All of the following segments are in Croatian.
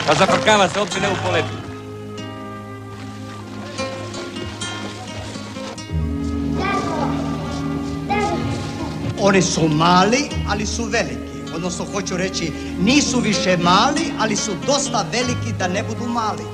A zafrkava se uopće ne u poletu. Oni su mali, ali su veliki. Odnosno, hoću reći, nisu više mali, ali su dosta veliki da ne budu mali.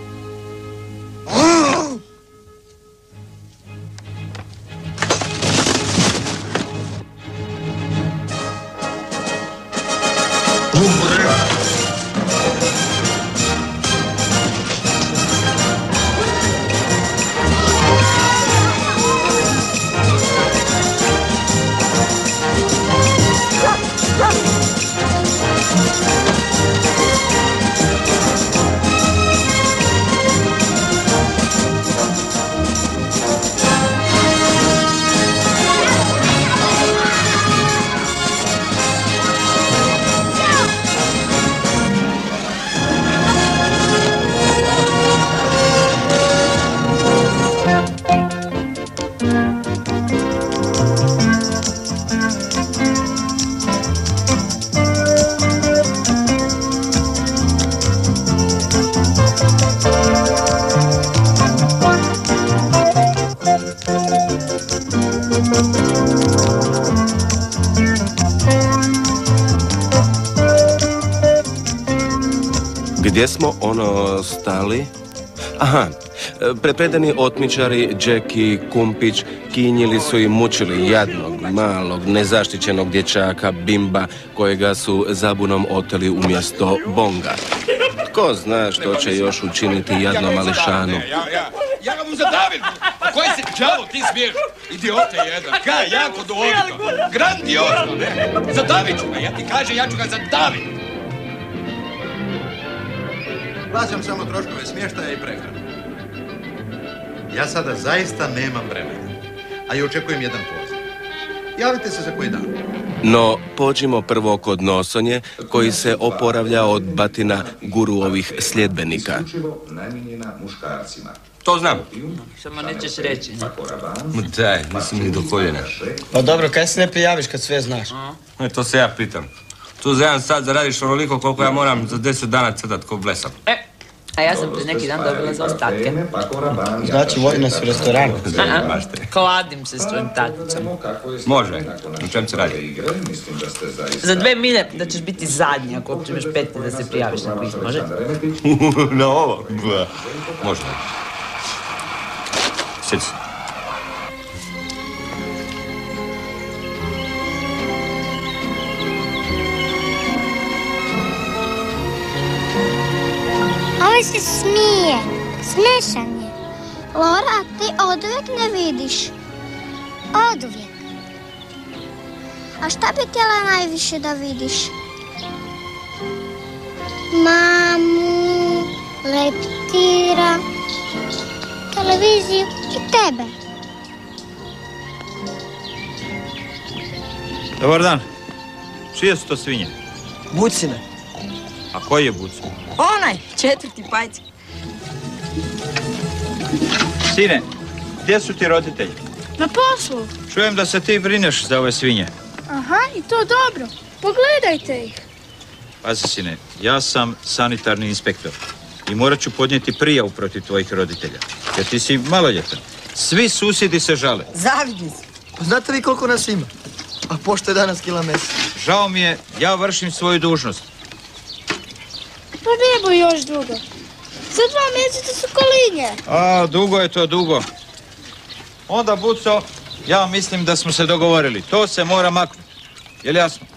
Gdje smo stali? Aha, prepredani otmičari, Džeki, Kumpić, kinjili su i mučili jadnog, malog, nezaštićenog dječaka Bimba, kojega su zabunom oteli umjesto Bonga. Tko zna što će još učiniti jadnom mališanu? Ja ga mu zadavim! Koji si đavo ti smiješ? Idiote jedan! Kaj, jako duhovito! Grandiozno, ne? Zadavit ću ga, ja ti kažem, ja ću ga zadaviti! Plaćam samo troškove smještaja i prehrane. Ja sada zaista nemam vremena, a i očekujem jedan poziv. Javite se za koji dan. No, pođimo prvo kod Nosonje, koji se oporavlja od batina guruovih sljedbenika. Namijenjena muškarcima. To znam. Samo nećeš reći. Daj, nisam ni do koljena. Pa dobro, kaj se ne prijaviš kad sve znaš? To se ja pitam. Tu za 1 sat zaradiš onoliko koliko ja moram za 10 dana crtat ko blesav. A ja sam pred neki dan dobila za ostatke. Znači, vodi nas u restoran. Kladim se s tvojim taticom. Može. U čem se radi? Za 2 milje da ćeš biti zadnji ako uopće imaš 5 da se prijaviš na kviz, može? Na ovo? Može. Sjedi se. Ovaj se smije. Smešan je. Lora, ti oduvijek ne vidiš. Oduvijek. A šta bi htjela najviše da vidiš? Mamu, leptira, televiziju i tebe. Dobar dan. Čije su to svinje? Bucine. A koji je Bucin? Onaj, 4. pajc. Sine, gdje su ti roditelji? Na poslu. Čujem da se ti brineš za ove svinje. Aha, i to dobro. Pogledajte ih. Pazi, sine, ja sam sanitarni inspektor i morat ću podnijeti prijavu protiv tvojih roditelja, jer ti si maloljetan. Svi susjedi se žale. Zavidni si. Pa znate vi koliko nas ima? A pošto je danas kila mesa? Žao mi je, ja vršim svoju dužnost. Pa ne boj još dugo. Za 2 mjeseca su kolinje. A, dugo je to, dugo. Onda, Buco, ja mislim da smo se dogovorili. To se mora maknuti. Je li jasno?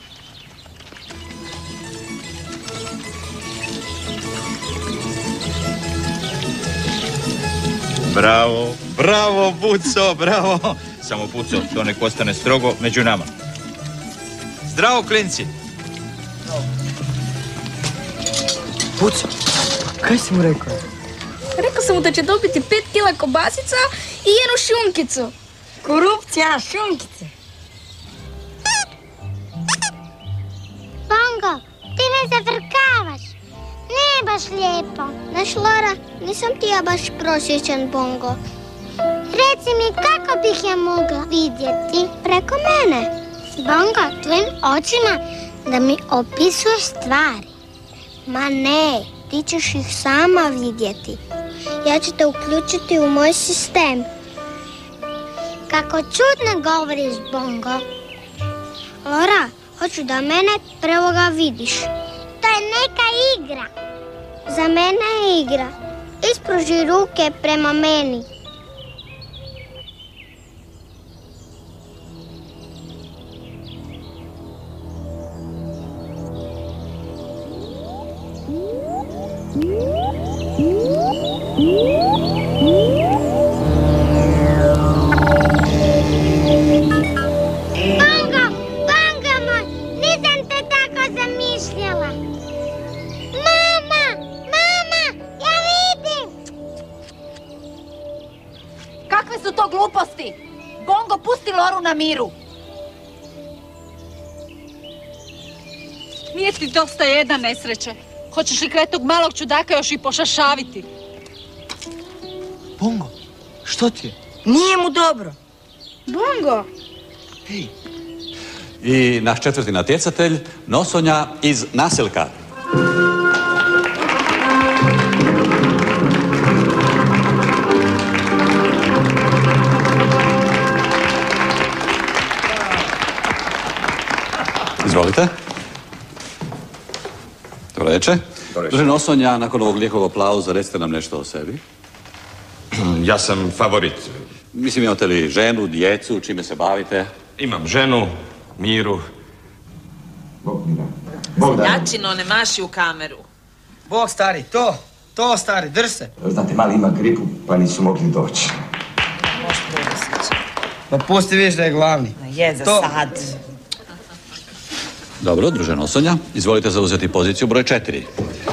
Bravo, bravo, Buco, bravo. Samo, Buco, to nek ostane strogo među nama. Zdravo, klinci. Buco, kaj si mu rekao? Rekao sam mu da će dobiti 5 kila kobasica i 1 šunkicu. Korupcija, šunkice. Bongo, ti me zavrkavaš. Nije baš lijepo. Znaš, Lora, nisam ti ja baš prosječan Bongo. Reci mi kako bih ja mogla vidjeti preko mene. Bongo, tvojim očima da mi opisuješ stvari. Ma ne, ti ćeš ih sama vidjeti. Ja ću te uključiti u moj sistem. Kako čudno govoriš, Bongo. Lora, hoću da mene prvoga vidiš. To je neka igra. Za mene je igra. Ispruži ruke prema meni. Bongo, pusti Loru na miru. Nije ti dosta jedna nesreće. Hoćeš li kraj tog malog čudaka još i pošašaviti? Bongo, što ti je? Nije mu dobro. Bongo! Hej. I naš četvrti natjecatelj, Nosonja iz Naselka. Izvolite. Dobro večer. Druže Nosonja, nakon ovog lijekog aplauza, recite nam nešto o sebi. Ja sam favorit. Mislim, imate li ženu, djecu, čime se bavite? Imam ženu, Miru. Jačino, ne maši u kameru. Bog, stari, to, stari, drž se. Znate, mali ima gripu, pa nisu mogli doći. Pa pusti, vidiš da je glavni. Je za sad. Dobro, druže Nosonja, izvolite zauzeti poziciju broj 4.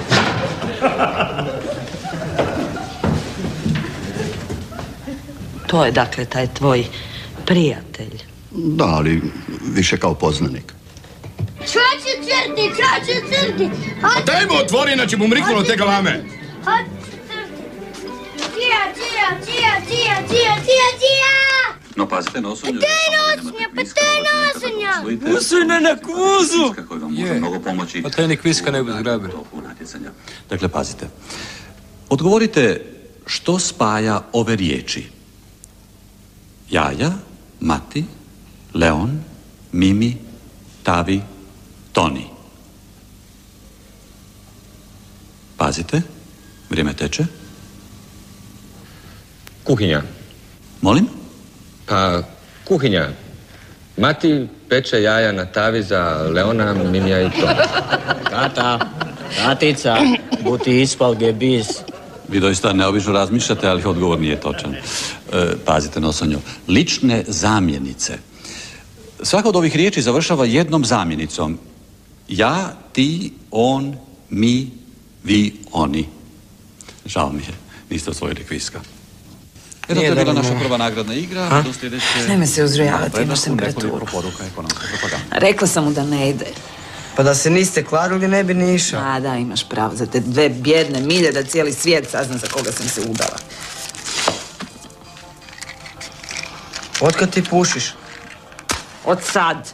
To je dakle taj tvoj prijatelj. Da, ali više kao poznanik. Čače crti! A daj mu otvori, inače mu mriknulo te galame. Čija! No, pazite, Nosonju. To je Nosonja! Usujne na kuzu! Koji vam može mnogo pomoći. Pa taj ni kviska ne bi zgrabili. Dakle, pazite. Odgovorite što spaja ove riječi. Jaja, Mati, Leon, Mimi, Tavi, Toni. Pazite, vrijeme teče. Kuhinja. Molim? Pa, kuhinja. Mati peče jaja na tavi za Leona, Mimija i Toni. Tatica, buti ispal gebiz. Vi doista neobično razmišljate, ali odgovor nije točan. Pazite, Nosonjo, lične zamjenice. Svaka od ovih riječi završava jednom zamjenicom. Ja, ti, on, mi, vi, oni. Žao mi je, niste osvojili kviska. Eto, to je bila naša prva nagradna igra. Do sljedeće... Nemoj se uzrujavati, imaš temperaturu. Rekla sam mu da ne ide. Pa da se niste kladili, ne bi ni išao. A da, imaš pravo, za te dve bjedne milje da cijeli svijet sazna za koga sam se udala. Otkad ti pušiš? Od sad.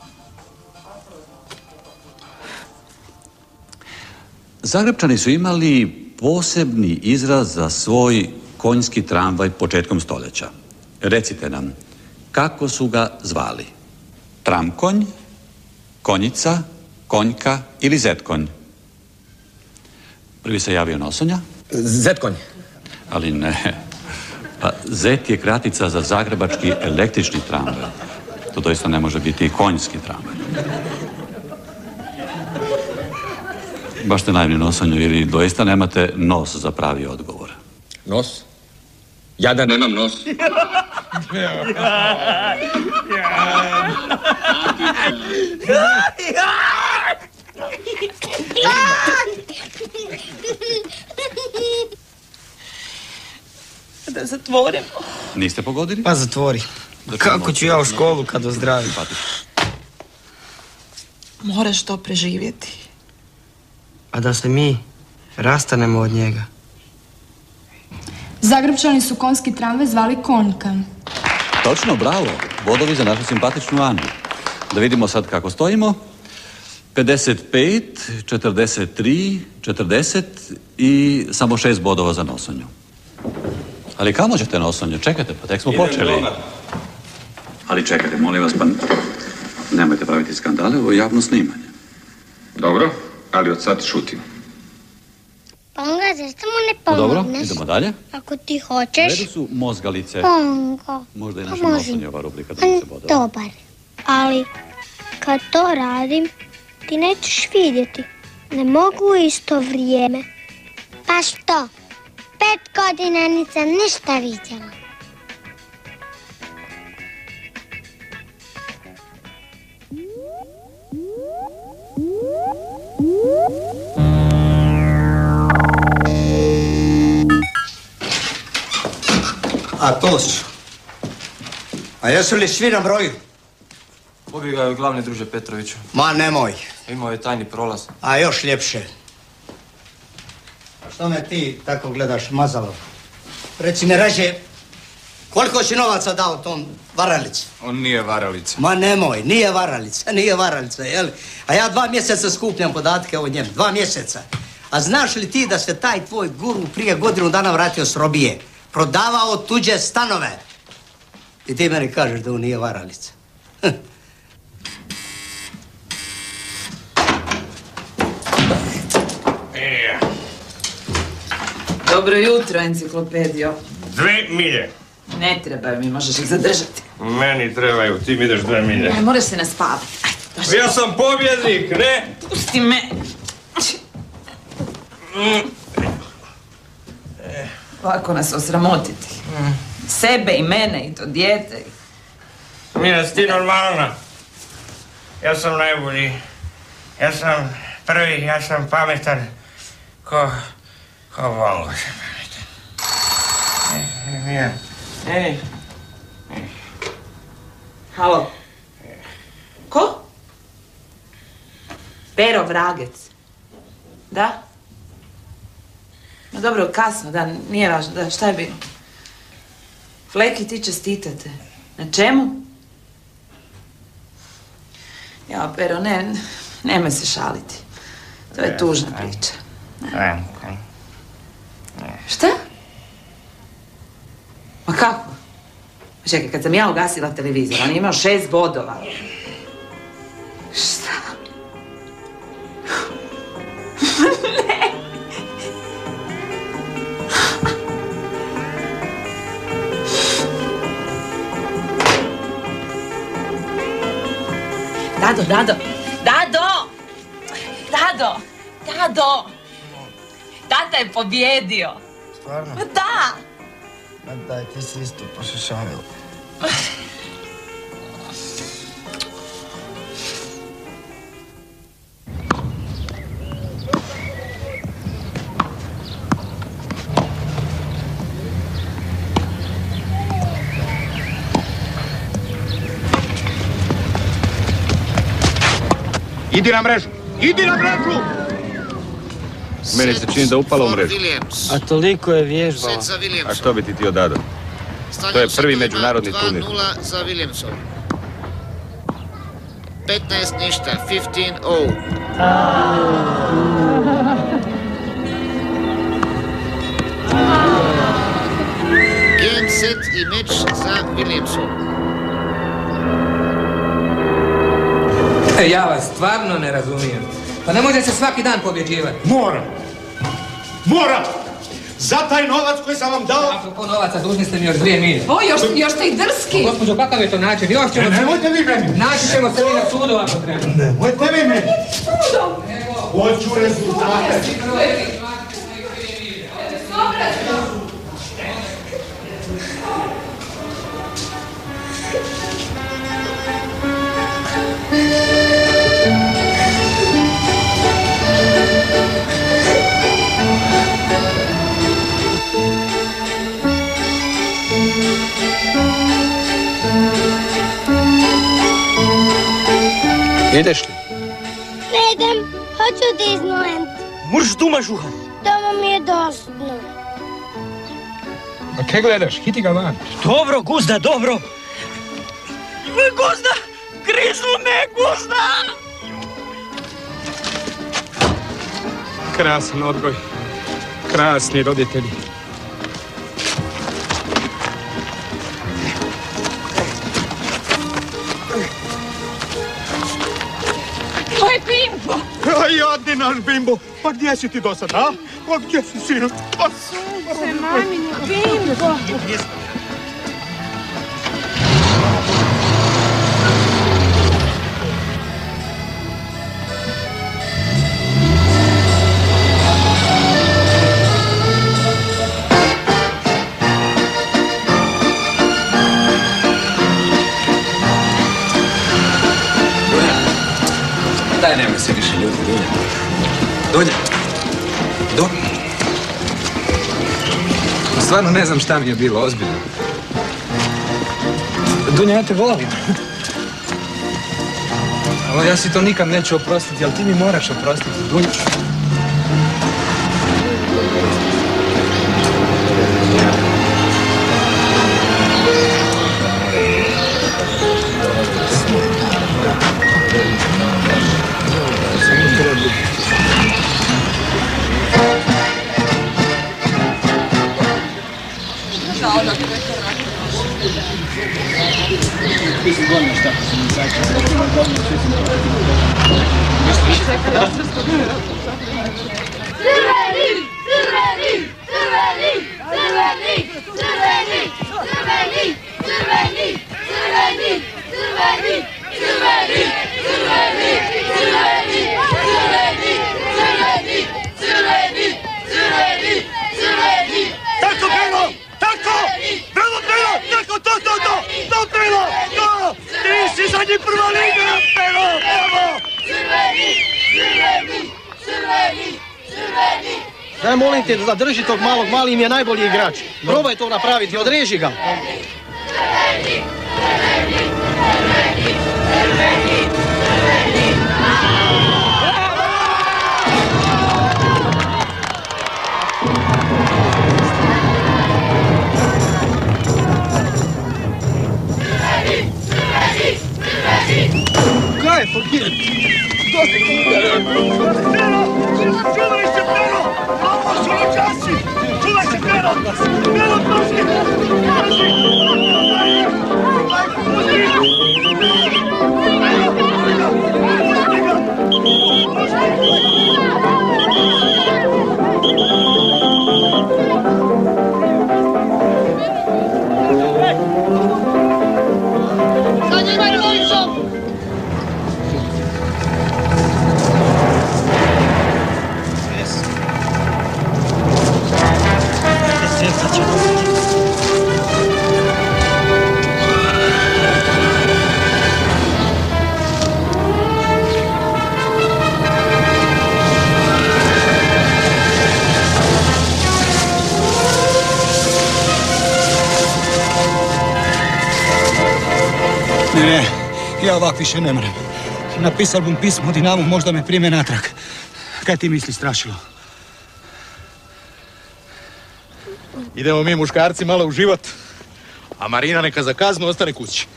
Zagrebčani su imali posebni izraz za svoj konjski tramvaj početkom stoljeća. Recite nam, kako su ga zvali? Tramkonj, konjica, konjka ili zetkonj? Prvi se javio Nosonja. Zetkonj. Ali ne. Pa zet je kratica za zagrebački električni tramvaj. To doista ne može biti i konjski tramvaj. Baš ste naivni, Nosonju, ili doista nemate nos za pravi odgovor? Nos? Ja da nemam nos. Da zatvorim. Niste pogodili? Pa zatvori. Kako ću ja u školu kad ozdravim? Moraš to preživjeti. A da se mi rastanemo od njega. Zagrebčani su konjski tramvaj zvali konjka. Točno, bravo. Bodovi za našu simpatičnu Anu. Da vidimo sad kako stojimo. 55, 43, 40 i samo 6 bodova za Nosonju. Ali kamo ćete Nosonju? Čekajte, pa tek smo počeli. Ali čekajte, molim vas, pa nemojte praviti skandale, ovo je javno snimanje. Dobro, ali od sad šutim. Pongo, zašto mu ne pomogneš? Dobro, idemo dalje. Ako ti hoćeš. Redu su mozgalice. Pongo. Možda i naša Nosonjeva rubrika da se bodova. Dobar, ali kad to radim, ti nećeš vidjeti. Ne mogu u isto vrijeme. Pa što? 5 godina nisam ništa vidjela. A to su. A jesu li svi na broju? Pobjegao je glavni druže Petroviću. Ma nemoj. Imao je tajni prolaz. A još ljepše. Što me ti tako gledaš mazalo? Reci mi rađe, koliko si novaca dao tom varalici? On nije varalica. Ma nemoj, nije varalica, jel? A ja 2 mjeseca skupljam podatke o njemu, 2 mjeseca. A znaš li ti da se taj tvoj guru prije godinu dana vratio s robije? Prodavao tuđe stanove. I ti meni kažeš da on nije varalica. Dobro jutro, enciklopedijo. 2 milje. Ne trebaju mi, možeš ih zadržati. Meni trebaju, ti mi ideš 2 milje. Ne, moraš se naspavati. Ja sam pobjednik, ne? Pusti me. Lako nas osramotiti. Sebe i mene i to dijete. Mina, si ti normalna? Ja sam najbolji. Ja sam prvi, ja sam pametan. Ko Bongo sam pametan. Mina. Ej. Halo. Ko? Pero Vragec. Da? No dobro, kasno, da, nije važno, da, šta je bilo? Fleki, ti čestitate. Na čemu? Ja, Pero, nemoj se šaliti. To je tužna priča. Šta? Ma kako? Čekaj, kad sam ja ugasila televizor, on je imao 6 bodova. Šta? Ne! Dado! Tata je pobjedio. Stvarno? Da! Ma daj, ti si isto pošešavila. Idi na mrežu! Idi na mrežu! Meni se čini da upala u mrežu. A toliko je vježbala. A što bi ti htio Dado? To je prvi međunarodni turnir. 2-0 za Williamsom. 15 ništa, 15-0. Game set i meč za Williamsom. Ja vas stvarno ne razumijem. Pa ne može se svaki dan pobjeđivati. Mora! Za taj novac koji sam vam dao... Apropos novaca, dužni ste mi još 2 milije. O, još ste i drski. Gospođo, kakav je to način? Još ćemo... Nemojte vi meni! Naći ćemo se mi na sudu ako treba. Nemojte vi meni! Hoću rezultate! Ideš li? Ne idem, hoću Disneyland. Moraš doma žuhat. Doma mi je dosadno. A kaj gledaš? Hiti ga van. Dobro, Guzda, dobro. Guzda! Grizlu me, Guzda! Krasan odgoj. Krasni roditelji. To je Bimbo! A jadni naš Bimbo! Pa gdje si ti do sad, a? Pa gdje si, sinu? Pa... Se mamini Bimbo! Daj, nemoj se više ljudi, Dunja. Dunja. Stvarno ne znam šta mi je bilo, ozbiljno. Dunja, ja te volim. Ali ja si to nikad neću oprostiti, ali ti mi moraš oprostiti, Dunja. Daj, molim te, zadrži tog malog, mali im je najbolji igrač. Probaj to napraviti, odreži ga. Kaj je, forget? Čuvaj se, Pero! Ovo su časi! Čuvaj se, Pero! Pero, pusti! Za njima dvojicom! Ne, ja ovak više ne mrem. Napisal bom pismo Dinamu, možda me prime natrag. Kaj ti misli, Strašilo? Idemo mi muškarci malo u život, a Marina neka za kaznu ostane kući.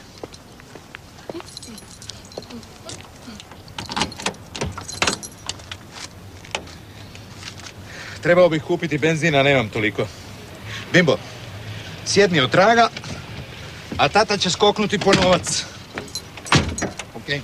Trebao bih kupiti benzina, nemam toliko. Bimbo, sjedni od traga, a tata će skoknuti po novac. Okej.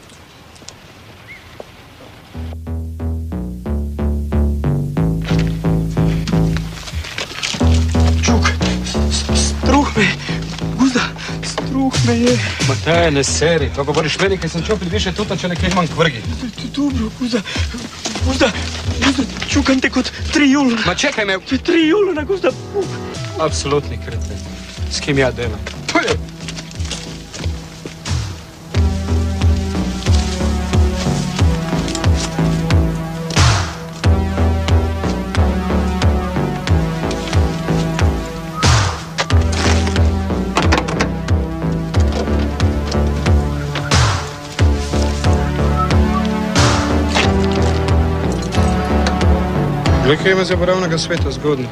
Struh me, Guzda, struh me je. Ma daj, ne seri, to govoriš meni kad sam čopil više tutača neka imam kvrgi. Dobro, Guzda, čukam te kod 3 juluna. Ma čekaj me. 3 juluna, Guzda. Apsolutni kreten. S kim ja delam? Neka ima zaboravnega sveta zgodno.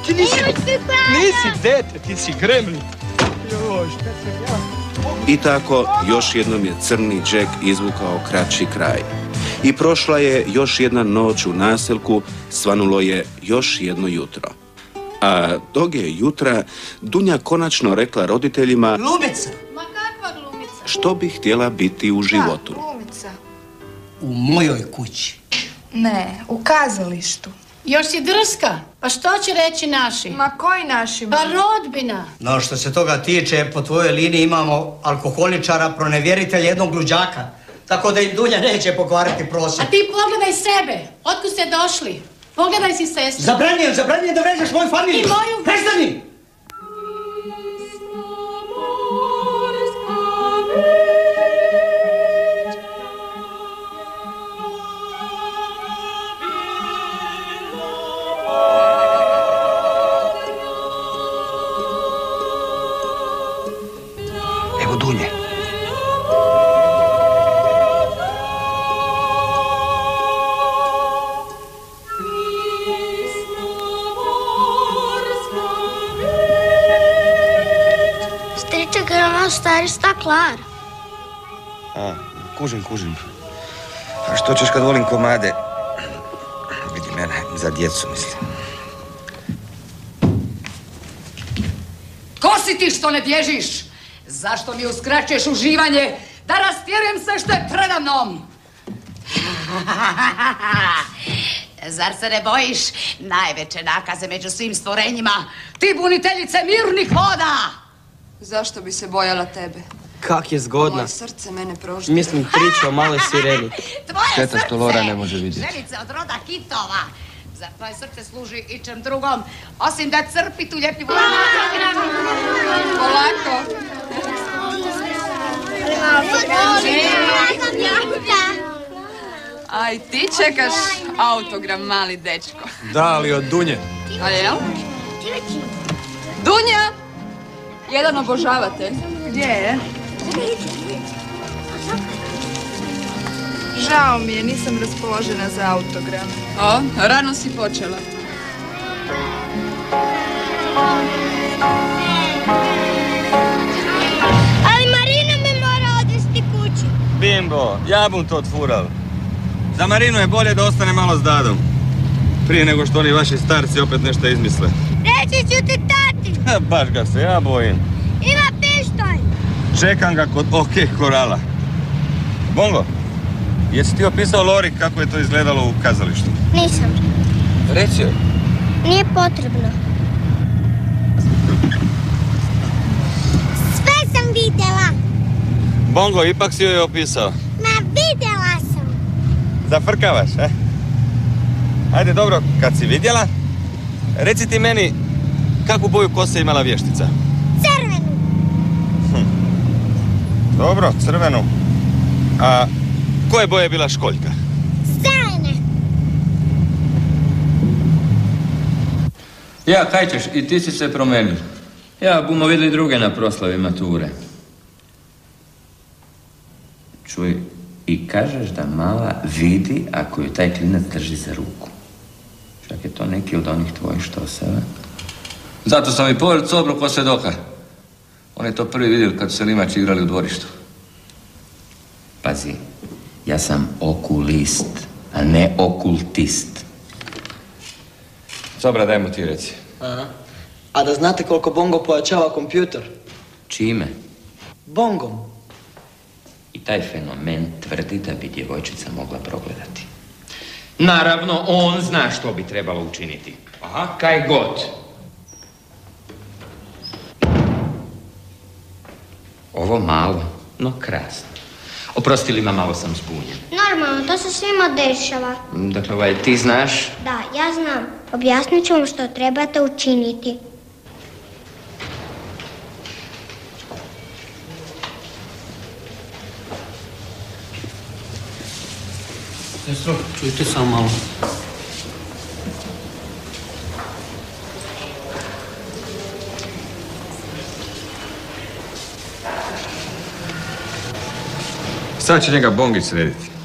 Ti nisi dete, ti si gremlin. Joj, šta sam ja? I tako, još jednom je crni Jack izvukao kraći kraj. I prošla je još jedna noć u naselku, svanulo je još jedno jutro. A tog je jutra Dunja konačno rekla roditeljima Glumica! Ma kakva glumica? što bi htjela biti u životu. Glumica. U mojoj kući. Ne, u kazalištu. Još si drska? Pa što će reći naši? Ma koji naši? Pa rodbina. No, što se toga tiče, po tvojoj liniji imamo alkoholičara, pronevjeritelja, jednog luđaka. Tako da im Dunja neće pokvariti prosjek. A ti pogledaj sebe. Otkud ste došli? Pogledaj si sestru. Zabranjujem da vređaš moju familiju. I moju... Prestani! Evo Dunje. Striček je ono stari staklar. A, kužim. A što ćeš kad volim komade? Vidi mene, za djecu mislim. Ko si ti što ne bježiš? Zašto mi uskraćuješ uživanje da rastjerujem sve što je predamnom? Zar se ne bojiš najveće nakaze među svim stvorenjima? Ti buniteljice mirnih voda! Zašto bi se bojala tebe? Kak je zgodna. Moje srce mene prožde. Mislim priča o maloj sireni. Tvoje Šteta što Lora ne može vidjeti. ženice od roda kitova. Zar tvoje srce služi ičem drugom, osim da crpi tu ljepljivu... Polako. A i ti čekaš autogram, mali dečko. Da, ali od Dunje. A jel? Dunja! Jedan obožavatelj. Gdje je? Žao mi je, nisam raspoložena za autogram. O, rano si počela. Ali Marina me mora odvesti kući. Bimbo, ja bum to otfural. Za Marinu je bolje da ostane malo s dadom. Prije nego što oni vaši starci opet nešto izmisle. Reći ću ti tati. Baš ga se ja bojim. Ima pištolj. Čekam ga kod OK Korala. Bongo, jesi ti opisao Lori kako je to izgledalo u kazalištu? Nisam. Reci joj. Nije potrebno. Sve sam vidjela. Bongo, ipak si joj opisao. Ma vidjela sam. Zafrkavaš, eh? Ajde, dobro, kad si vidjela, reci ti meni kakvu boju kose imala vještica. Crvenu. Dobro, crvenu. A koje boje je bila školjka? Zelene. Ja, kaj ćeš, i ti si se promenio. Ja, bumo vidjeli druge na proslavi mature. Čuj, i kažeš da mala vidi ako ju taj klinac drži za ruku. Čak je to neki od onih tvojih štoseva. Zato sam i pored Cobro ko svedoka. On je to prvi vidio kad su se limači igrali u dvorištu. Pazi, ja sam okulist, a ne okultist. Sobra, daj mu ti reci. Aha. A da znate koliko Bongo pojačava kompjuter? Čime? Bongom. I taj fenomen tvrdi da bi djevojčica mogla progledati. Naravno, on zna što bi trebalo učiniti. Aha. Kaj god. Ovo malo, no krasno. Oprosti li, malo sam zbunjen. Normalno, to se svima dešava. Dakle, ti znaš? Da, ja znam. Objasnit ću vam što trebate učiniti. Sestro, čujte samo malo. Sad će njega Bongić srediti.